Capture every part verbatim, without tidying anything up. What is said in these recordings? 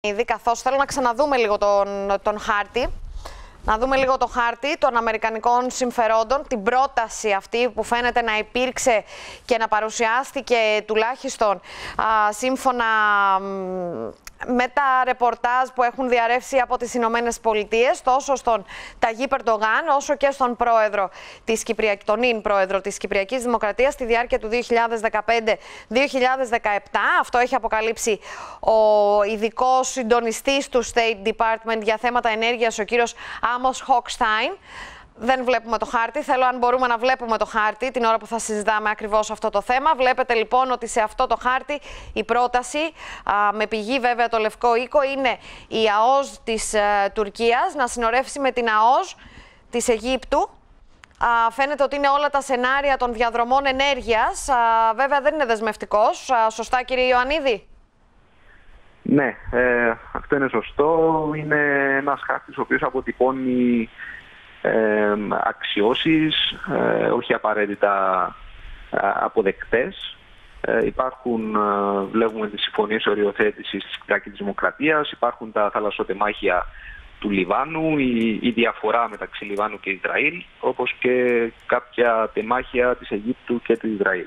Ήδη, καθώς θέλω να ξαναδούμε λίγο τον, τον χάρτη, να δούμε λίγο το χάρτη των αμερικανικών συμφερόντων, την πρόταση αυτή που φαίνεται να υπήρξε και να παρουσιάστηκε τουλάχιστον α, σύμφωνα με τα ρεπορτάζ που έχουν διαρρεύσει από τις Ηνωμένες Πολιτείες, τόσο στον Ταγί Ερντογάν όσο και στον πρόεδρο της Κυπριακής, τον ίν πρόεδρο της Κυπριακής Δημοκρατίας στη διάρκεια του δύο χιλιάδες δεκαπέντε δύο χιλιάδες δεκαεπτά. Αυτό έχει αποκαλύψει ο ειδικός συντονιστής του State Department για θέματα ενέργειας, ο κύριος Άμος Χόκσταϊν. Δεν βλέπουμε το χάρτη. Θέλω αν μπορούμε να βλέπουμε το χάρτη την ώρα που θα συζητάμε ακριβώς αυτό το θέμα. Βλέπετε λοιπόν ότι σε αυτό το χάρτη η πρόταση, α, με πηγή βέβαια το Λευκό Οίκο, είναι η ΑΟΣ της α, Τουρκίας να συνορεύσει με την ΑΟΣ της Αιγύπτου. Α, φαίνεται ότι είναι όλα τα σενάρια των διαδρομών ενέργειας. Α, βέβαια δεν είναι δεσμευτικός. Α, σωστά κύριε Ιωαννίδη? Ναι, ε, αυτό είναι σωστό. Είναι ένας χάρτης ο οποίος αποτυπώνει Ε, αξιώσεις, ε, όχι απαραίτητα ε, αποδεκτές. Ε, υπάρχουν, ε, βλέπουμε τις συμφωνίες οριοθέτησης της Κυπριακής Δημοκρατίας, υπάρχουν τα θαλασσοτεμάχια του Λιβάνου, η, η διαφορά μεταξύ Λιβάνου και Ισραήλ, όπως και κάποια τεμάχια της Αιγύπτου και του Ισραήλ.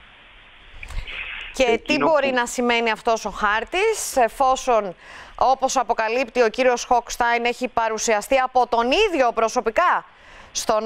Και Εκείνο τι μπορεί που... να σημαίνει αυτός ο χάρτης, εφόσον, όπως αποκαλύπτει ο κύριος Χόκσταϊν, έχει παρουσιαστεί από τον ίδιο προσωπικά στον,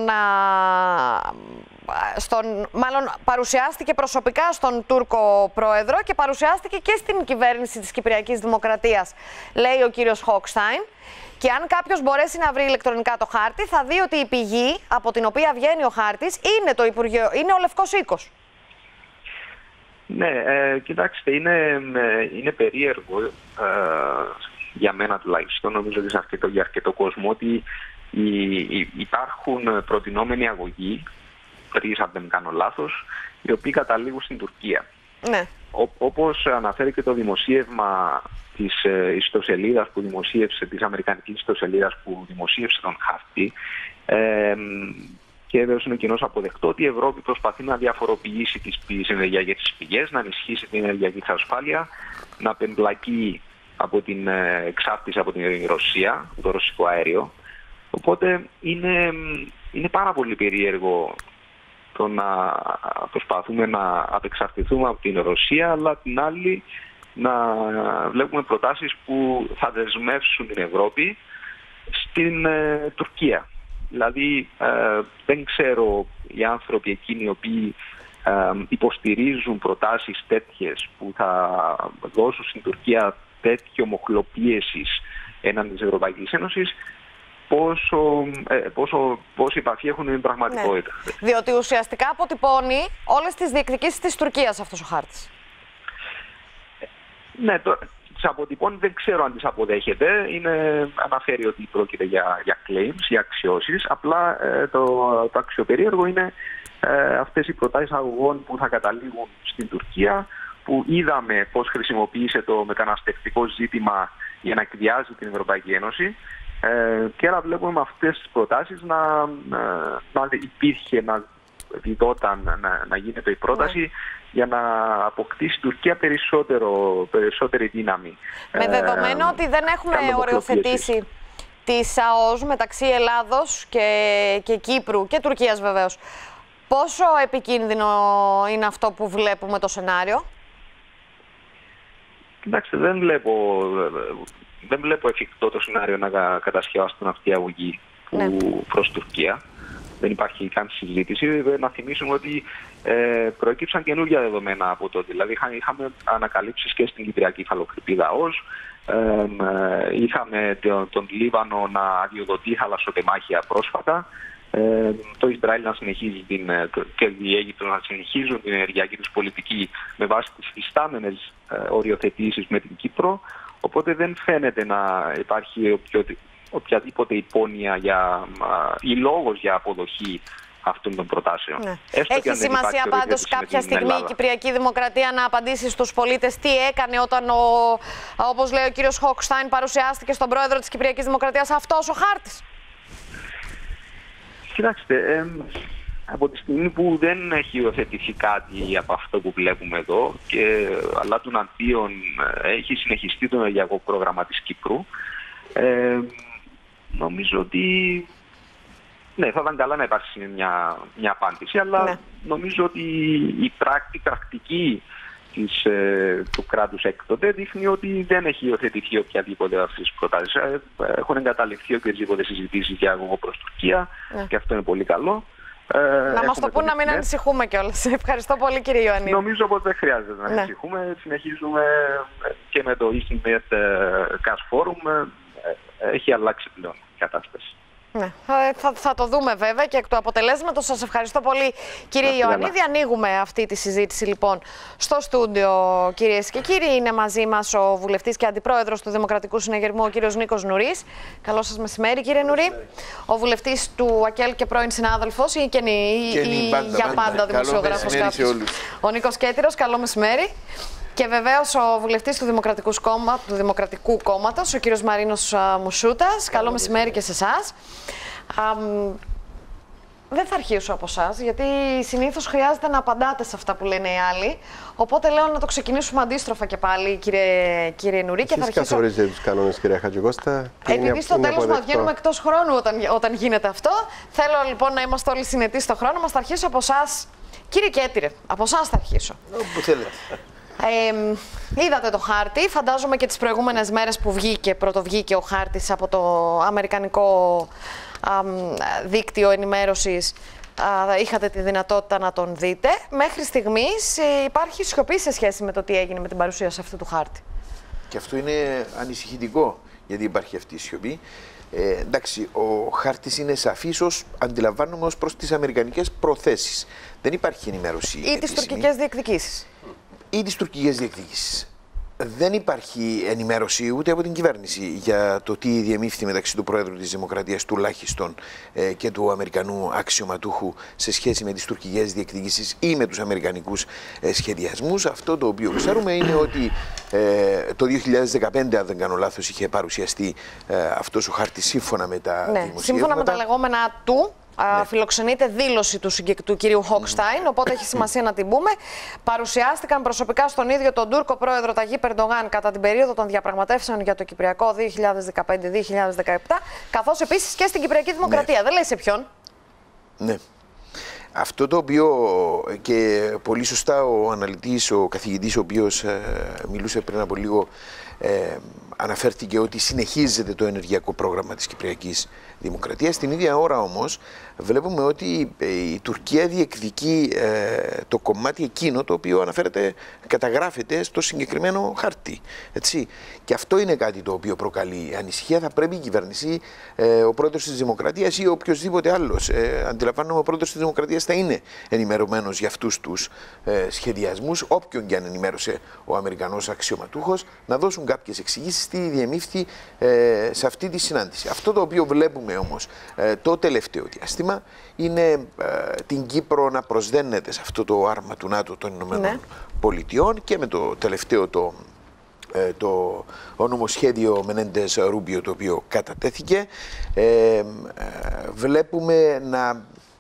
στον, μάλλον παρουσιάστηκε προσωπικά στον Τούρκο πρόεδρο και παρουσιάστηκε και στην κυβέρνηση της Κυπριακής Δημοκρατίας, λέει ο κύριος Χόκσταϊν. Και αν κάποιος μπορέσει να βρει ηλεκτρονικά το χάρτη, θα δει ότι η πηγή από την οποία βγαίνει ο χάρτης είναι, το Υπουργείο, είναι ο Λευκός Οίκος. Ναι, ε, κοιτάξτε, είναι, είναι περίεργο ε, για μένα τουλάχιστον, νομίζω ότι σε αρκετό, για αρκετό κόσμο, ότι οι, οι, υπάρχουν προτινόμενοι αγωγοί, τρεις αν δεν κάνω λάθος, οι οποίοι καταλήγουν στην Τουρκία. Ναι. Ό, όπως αναφέρει και το δημοσίευμα της ιστοσελίδας που δημοσίευσε, της αμερικανικής ιστοσελίδας που δημοσίευσε τον χάρτη, ε, και βέβαια είναι κοινώς αποδεκτό ότι η Ευρώπη προσπαθεί να διαφοροποιήσει τις ενεργειακές πηγές, να ενισχύσει την ενεργειακή της ασφάλεια, να απεμπλακεί από την εξάρτηση από την Ρωσία, το ρωσικό αέριο. Οπότε είναι, είναι πάρα πολύ περίεργο το να προσπαθούμε να απεξαρτηθούμε από την Ρωσία, αλλά την άλλη να βλέπουμε προτάσεις που θα δεσμεύσουν την Ευρώπη στην ε, Τουρκία. Δηλαδή ε, δεν ξέρω οι άνθρωποι εκείνοι οι οποίοι ε, υποστηρίζουν προτάσεις τέτοιες που θα δώσουν στην Τουρκία τέτοιο μοχλό πίεσης έναντι της Ευρωπαϊκής Ένωσης, πόσο, ε, πόσο, πόσο επαφή έχουν με την πραγματικότητα. Ναι. Διότι ουσιαστικά αποτυπώνει όλες τις διεκδικήσεις της Τουρκίας αυτός ο χάρτης. Ναι, το, τις αποτυπώνει, δεν ξέρω αν τις αποδέχεται. Είναι, αναφέρει ότι πρόκειται για, για claims, για αξιώσεις. Απλά ε, το, το αξιοπερίεργο είναι ε, αυτές οι προτάσεις αγωγών που θα καταλήγουν στην Τουρκία, που είδαμε πώς χρησιμοποίησε το μεταναστευτικό ζήτημα για να εκβιάζει την Ευρωπαϊκή Ένωση. Ε, και άρα βλέπουμε με αυτές τις προτάσεις να, να, να υπήρχε, να διδόταν να, να γίνεται η πρόταση, ναι, για να αποκτήσει η Τουρκία περισσότερο, περισσότερη δύναμη. Με δεδομένο ε, ότι δεν έχουμε οριοθετήσει τις ΑΟΣ μεταξύ Ελλάδος και, και Κύπρου και Τουρκίας βεβαίως, πόσο επικίνδυνο είναι αυτό που βλέπουμε το σενάριο? Κοιτάξτε, δεν βλέπω, δεν βλέπω εφικτό το σενάριο να κατασκευαστούν αυτή η αγωγή που, ναι, προς Τουρκία. Δεν υπάρχει καν συζήτηση. Να θυμίσουμε ότι ε, προέκυψαν καινούργια δεδομένα από τότε. Δηλαδή είχαμε ανακαλύψεις και στην Κυπριακή υφαλοκρηπίδα ΟΣ, ε, ε, είχαμε τον, τον Λίβανο να αδειοδοτεί θαλασσοτεμάχια πρόσφατα, ε, το Ισραήλ να συνεχίζει την, και η Αίγυπτος να συνεχίζουν την ενεργειακή τους πολιτική με βάση τις φυστάμενες ε, οριοθετήσεις με την Κύπρο. Οπότε δεν φαίνεται να υπάρχει οποιοδήποτε οποιαδήποτε υπόνοια για, ή λόγος για αποδοχή αυτών των προτάσεων. Ναι. Έχει σημασία πάντως κάποια στιγμή η Κυπριακή Δημοκρατία να απαντήσει στους πολίτες τι έκανε όταν, ο, όπως λέει ο κύριος Χόκσταϊν, παρουσιάστηκε στον πρόεδρο της Κυπριακής Δημοκρατίας αυτός ο χάρτης? Κοιτάξτε, ε, από τη στιγμή που δεν έχει υιοθετηθεί κάτι από αυτό που βλέπουμε εδώ, και, αλλά του αντίον έχει συνεχιστεί το ενεργειακό πρόγραμμα της Κύπρου, ε, νομίζω ότι ναι, θα ήταν καλά να υπάρξει μια, μια απάντηση, αλλά ναι. νομίζω ότι η πράκτη, πρακτική της, ε, του κράτους έκτοτε δείχνει ότι δεν έχει υιοθετηθεί οποιαδήποτε αυτές τις προτάσεις. Ε, έχουν εγκαταλειφθεί οποιασδήποτε συζητήσεις για αγωγό προς Τουρκία, ναι. και αυτό είναι πολύ καλό. Ε, να μας το πούν να μην ανησυχούμε κιόλας. Ευχαριστώ πολύ, κύριε Ιωαννίδη. Νομίζω πως δεν χρειάζεται να ναι. ανησυχούμε. Συνεχίζουμε και με το EastMed Gas Forum. Έχει αλλάξει πλέον η κατάσταση. Ναι, θα, θα το δούμε βέβαια και εκ του αποτελέσματος. Σας ευχαριστώ πολύ, κύριε Αυτή Ιωαννίδη. Καλά. Ανοίγουμε αυτή τη συζήτηση λοιπόν στο στούντιο, κυρίες και κύριοι. Είναι μαζί μας ο βουλευτής και αντιπρόεδρος του Δημοκρατικού Συναγερμού, ο κύριος Νίκος Νουρής. Καλό σας μεσημέρι, κύριε Νουρή. Ο βουλευτής του ΑΚΕΛ και πρώην συνάδελφος ή, και, ή, ή πάντα, για πάντα δημοσιογράφος κάποιος. Ο Νίκος Κέτηρος, καλό μεσημέρι. Και βεβαίως ο βουλευτής του Δημοκρατικού, Κόμμα, του Δημοκρατικού Κόμματος, ο κύριος Μαρίνος α, Μουσούτας. Καλό μεσημέρι και σε εσάς. Δεν θα αρχίσω από εσάς, γιατί συνήθως χρειάζεται να απαντάτε σε αυτά που λένε οι άλλοι. Οπότε λέω να το ξεκινήσουμε αντίστροφα και πάλι, κύριε, κύριε Νουρή. Εσείς και θα αρχίσω... καθορίζετε τους κανόνες, κυρία Χατζικώστα. Επειδή στο τέλος μας βγαίνουμε εκτός χρόνου όταν, όταν γίνεται αυτό, θέλω λοιπόν να είμαστε όλοι συνετοί στο χρόνο μας. Θα αρχίσω από εσάς, κύριε Κέτηρε. Από εσάς θα αρχίσω. Όπου θέλετε. Ε, είδατε το χάρτη, φαντάζομαι και τις προηγούμενες μέρες που βγήκε, πρωτοβγήκε ο χάρτης από το αμερικανικό α, δίκτυο ενημέρωσης, α, είχατε τη δυνατότητα να τον δείτε. Μέχρι στιγμής υπάρχει σιωπή σε σχέση με το τι έγινε με την παρουσίαση αυτού του χάρτη. Και αυτό είναι ανησυχητικό, γιατί υπάρχει αυτή η σιωπή. Ε, εντάξει, ο χάρτης είναι σαφής ως αντιλαμβάνομαι ως προς τις αμερικανικές προθέσεις. Δεν υπάρχει ενημέρωση. Ή τις τουρκικές διεκδικήσεις. Ή τις τουρκικές διεκδικήσεις. Δεν υπάρχει ενημέρωση ούτε από την κυβέρνηση για το τι διεμήφθη μεταξύ του Πρόεδρου της Δημοκρατίας τουλάχιστον ε, και του Αμερικανού αξιωματούχου σε σχέση με τις τουρκικές διεκδικήσεις ή με τους αμερικανικούς ε, σχεδιασμούς. Αυτό το οποίο ξέρουμε είναι ότι ε, το δύο χιλιάδες δεκαπέντε, αν δεν κάνω λάθος, είχε παρουσιαστεί ε, αυτός ο χάρτης σύμφωνα με τα ναι, δημοσιεύματα. Σύμφωνα με τα λεγόμενα του. Ναι. Φιλοξενείται δήλωση του, του κυρίου Χόκσταϊν, mm. οπότε έχει σημασία να την πούμε. Παρουσιάστηκαν προσωπικά στον ίδιο τον Τούρκο πρόεδρο Ταγίπ Ερντογάν κατά την περίοδο των διαπραγματεύσεων για το Κυπριακό δύο χιλιάδες δεκαπέντε δύο χιλιάδες δεκαεπτά, καθώς επίσης και στην Κυπριακή Δημοκρατία. Ναι. Δεν λέει σε ποιον. Ναι. Αυτό το οποίο και πολύ σωστά ο αναλυτής, ο καθηγητής, ο οποίος ε, μιλούσε πριν από λίγο, ε, αναφέρθηκε ότι συνεχίζεται το ενεργειακό πρόγραμμα της Κυπριακής Δημοκρατίας. Την ίδια ώρα όμως βλέπουμε ότι η Τουρκία διεκδικεί ε, το κομμάτι εκείνο το οποίο αναφέρεται, καταγράφεται στο συγκεκριμένο χάρτη. Έτσι. Και αυτό είναι κάτι το οποίο προκαλεί ανησυχία. Θα πρέπει η κυβέρνηση, ε, ο πρόεδρος της Δημοκρατίας ή οποιοδήποτε άλλος, ε, αντιλαμβάνομαι ο πρόεδρος της Δημοκρατίας θα είναι ενημερωμένος για αυτούς τους ε, σχεδιασμούς, όποιον και αν ενημέρωσε ο Αμερικανός αξιωματούχος, να δώσουν κάποιες εξηγήσεις τι διεμήφθη ε, σε αυτή τη συνάντηση. Αυτό το οποίο βλέπουμε όμως ε, το τελευταίο διάστημα είναι ε, την Κύπρο να προσδένεται σε αυτό το άρμα του ΝΑΤΟ των Ηνωμένων ναι. Πολιτειών και με το τελευταίο το, ε, το νομοσχέδιο Μενέντες Ρούμπιο το οποίο κατατέθηκε, ε, ε, βλέπουμε να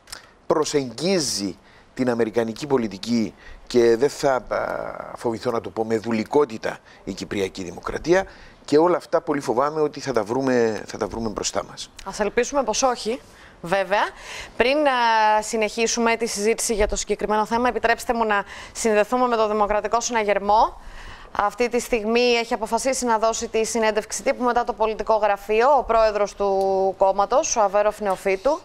προσεγγίζει την αμερικανική πολιτική και δεν θα φοβηθώ να το πω με δουλικότητα η Κυπριακή Δημοκρατία, και όλα αυτά πολύ φοβάμαι ότι θα τα βρούμε, θα τα βρούμε μπροστά μας. Ας ελπίσουμε πως όχι, βέβαια. Πριν α, συνεχίσουμε τη συζήτηση για το συγκεκριμένο θέμα, επιτρέψτε μου να συνδεθούμε με το Δημοκρατικό Συναγερμό. Αυτή τη στιγμή έχει αποφασίσει να δώσει τη συνέντευξη τύπου μετά το πολιτικό γραφείο ο πρόεδρος του κόμματος, ο Αβέροφ Νεοφύτου.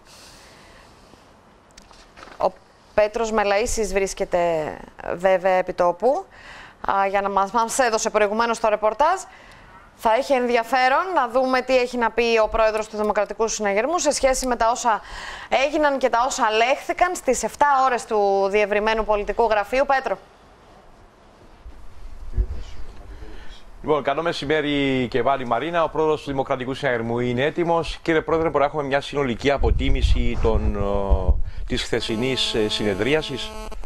Ο Πέτρος Μελαΐσης βρίσκεται βέβαια επί τόπου, α, για να μας, μας έδωσε προηγουμένως το ρεπορτάζ. Θα έχει ενδιαφέρον να δούμε τι έχει να πει ο πρόεδρος του Δημοκρατικού Συναγερμού σε σχέση με τα όσα έγιναν και τα όσα λέχθηκαν στις επτά ώρες του διευρυμένου πολιτικού γραφείου. Πέτρο. Λοιπόν, καλό μεσημέρι και πάλι Μαρίνα. Ο πρόεδρος του Δημοκρατικού Συναγερμού είναι έτοιμος. Κύριε Πρόεδρε, μπορούμε να έχουμε μια συνολική αποτίμηση των, της χθεσινής συνεδρίασης.